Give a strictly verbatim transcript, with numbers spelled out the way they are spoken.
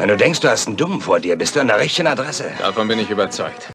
Wenn du denkst, du hast einen Dummen vor dir, bist du an der richtigen Adresse. Davon bin ich überzeugt.